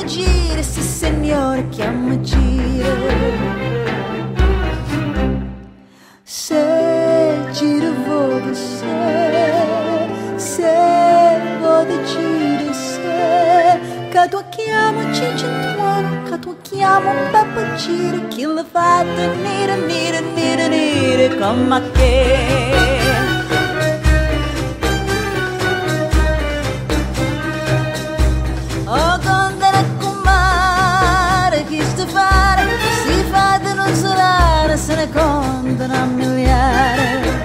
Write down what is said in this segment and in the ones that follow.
gira, sì signore, chiama gira. Se gira vode, se vode gira, se che tu chiama Cincintuano, che tu chiama un Peppa gira, chi l'ha fatta nera, nera, nera, nera, come che. Oh, quando raccomare, chi sta fare, si fa di non solare, se ne contano a miliare.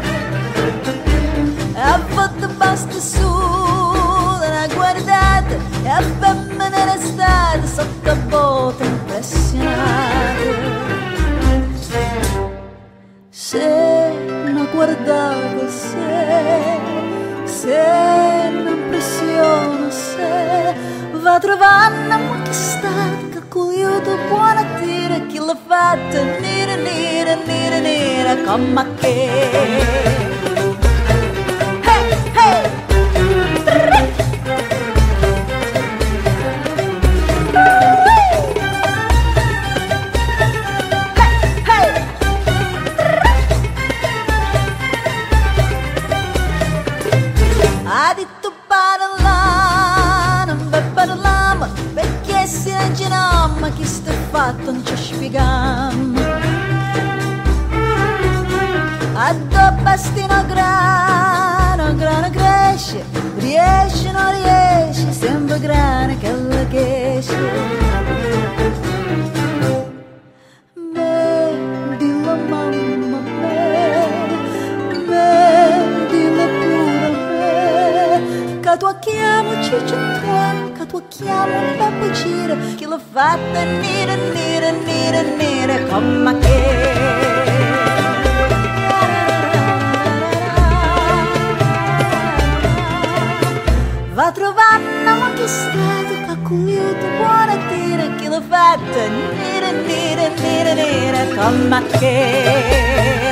A volte basta solo una guardata e a femmine restate sotto botte impressionate. Se una guardata, se un'impressione, se va trovando ma che state, che cogliuto buona tira, chi l'ha fatta nera, nera, nera, nera, come che. Ha detto parla, non va parlare, perché si ragiona, ma chi sta fatto non ci spieghiamo. Addobbia stino grano cresce, riesce non riesce, sempre grano che la cresce. Dillo mamma, dillo pure a me, che tu chiamo Cincintuano, che tu chiamo Peppa gira, chi l'ha fatta nera, nera, nera, nera, come che. Va trovando ma che stato, che cogliuto buona tira, chi l'ha fatta nera, nera, nera, nera, come che.